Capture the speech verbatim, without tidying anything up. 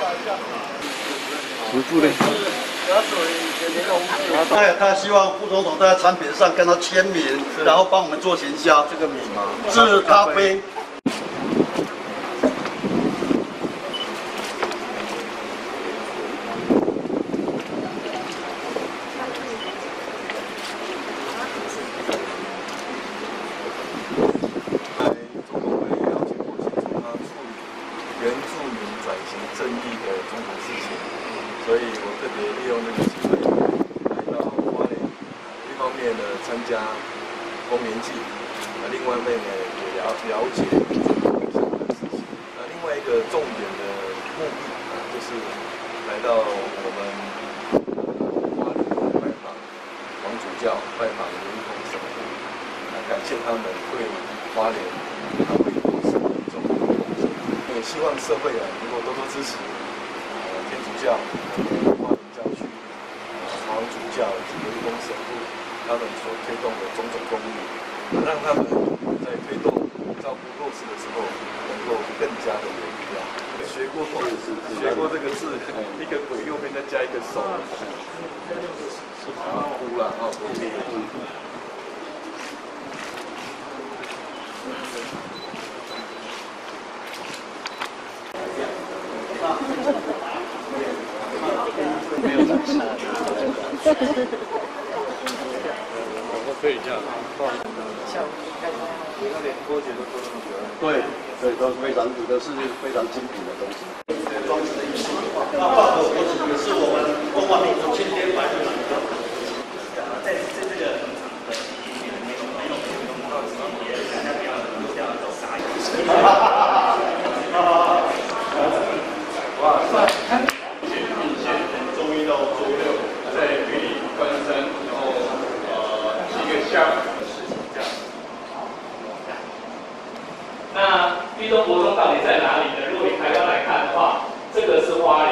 师傅嘞？ 他他希望副总统在产品上跟他签名，然后帮我们做行销。这个米吗？是咖啡。 原住民转型正义的中国事情，所以我特别利用这个机会来到花莲，一方面呢参加丰年祭，那另外一方面呢也了了解中国相关的事情。那另外一个重点的目的啊，就是来到我们花莲拜访王主教，拜访刘一峰神父，啊感谢他们对花莲他会多生命中的贡献。 也希望社会啊能够多多支持，呃，天主教、花莲教区、王主教以及刘一峰神父他们所推动的种种公益，让他们在推动照顾弱势的时候，能够更加的有力量。学过学过这个字，一个鬼右边再加一个手，啊，哭了啊，哭。 没有展示。我们可以这样放。像你看连拖鞋都做这么久。 对，对，都是非常，有的是非常精品的东西。装饰的艺术。那画的活体也是我们中华民族千天百日的。在在这个。哇塞！ 那避冬国中到底在哪里呢？如果你台湾来看的话，这个是花莲。